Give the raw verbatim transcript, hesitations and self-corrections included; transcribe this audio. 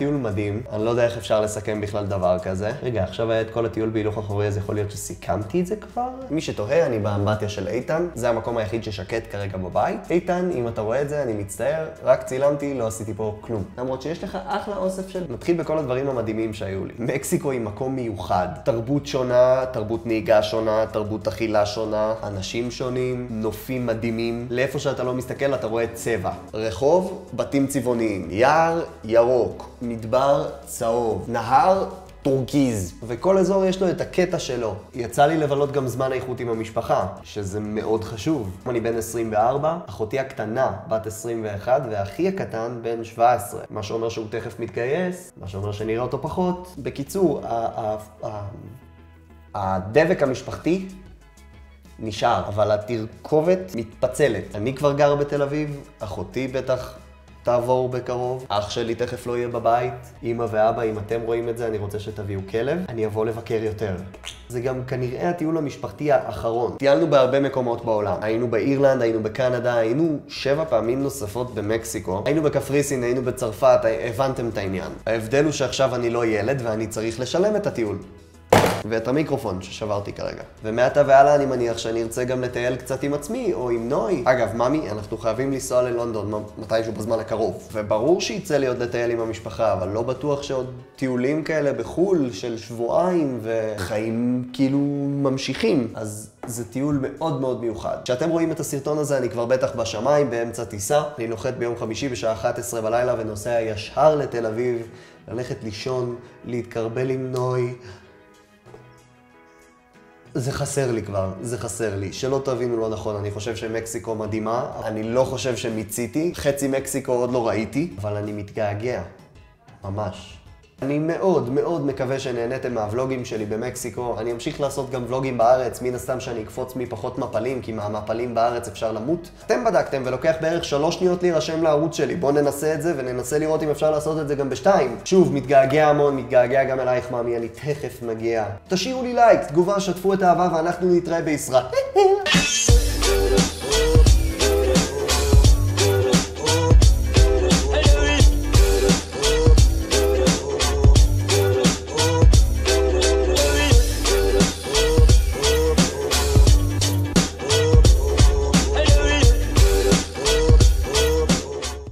טיול מדהים, אני לא יודע איך אפשר לסכם בכלל דבר כזה. רגע, עכשיו היה את כל הטיול בהילוך אחורי, אז יכול להיות שסיכמתי את זה כבר? מי שתוהה, אני באמבטיה של איתן, זה המקום היחיד ששקט כרגע בבית. איתן, אם אתה רואה את זה, אני מצטער, רק צילמתי, לא עשיתי פה כלום. למרות שיש לך אחלה אוסף של... נתחיל בכל הדברים המדהימים שהיו לי. מקסיקו היא מקום מיוחד. תרבות שונה, תרבות נהיגה שונה, תרבות אכילה שונה, אנשים שונים, נופים מדהימים. לאיפה שאתה לא מסתכל, אתה רואה צבע. רחוב, בתים צבעוניים. יער, ירוק. מדבר, צהוב. נהר, טורקיז. וכל אזור יש לו את הקטע שלו. יצא לי לבלות גם זמן איכות עם המשפחה, שזה מאוד חשוב. אני בן עשרים וארבע, אחותי הקטנה, בת עשרים ואחת, ואחי הקטן בן שבע עשרה. מה שאומר שהוא תכף מתגייס, מה שאומר שנראה אותו פחות. בקיצור, הדבק המשפחתי נשאר, אבל התרכובת מתפצלת. אני כבר גר בתל אביב, אחותי בטח תעבור בקרוב, אח שלי תכף לא יהיה בבית, אמא ואבא, אם אתם רואים את זה, אני רוצה שתביאו כלב, אני אבוא לבקר יותר. זה גם כנראה הטיול המשפחתי האחרון. טיילנו בהרבה מקומות בעולם. היינו באירלנד, היינו בקנדה, היינו שבע פעמים נוספות במקסיקו, היינו בקפריסין, היינו בצרפת, הבנתם את העניין. ההבדל הוא שעכשיו אני לא ילד ואני צריך לשלם את הטיול. ואת המיקרופון ששברתי כרגע. ומעתה והלאה אני מניח שאני ארצה גם לטייל קצת עם עצמי או עם נוי. אגב, ממי, אנחנו חייבים לנסוע ללונדון מתישהו בזמן הקרוב. וברור שיצא לי עוד לטייל עם המשפחה, אבל לא בטוח שעוד טיולים כאלה בחול של שבועיים וחיים כאילו ממשיכים. אז זה טיול מאוד מאוד מיוחד. כשאתם רואים את הסרטון הזה, אני כבר בטח בשמיים באמצע טיסה. אני נוחת ביום חמישי בשעה אחת עשרה בלילה ונוסע ישר לתל אביב, ללכת לישון, להתקרבל עם נוי. זה חסר לי כבר, זה חסר לי. שלא תבינו לא נכון, אני חושב שמקסיקו מדהימה. אני לא חושב שמיציתי. חצי מקסיקו עוד לא ראיתי, אבל אני מתגעגע. ממש. אני מאוד מאוד מקווה שנהניתם מהוולוגים שלי במקסיקו. אני אמשיך לעשות גם ולוגים בארץ, מן הסתם שאני אקפוץ מפחות מפלים, כי מהמפלים בארץ אפשר למות. אתם בדקתם ולוקח בערך שלוש שניות להירשם לערוץ שלי. בואו ננסה את זה וננסה לראות אם אפשר לעשות את זה גם בשתיים. שוב, מתגעגע המון, מתגעגע גם אלייך מאמי, אני תכף מגיע. תשאירו לי לייק, תגובה, שתפו את האהבה ואנחנו נתראה בישראל.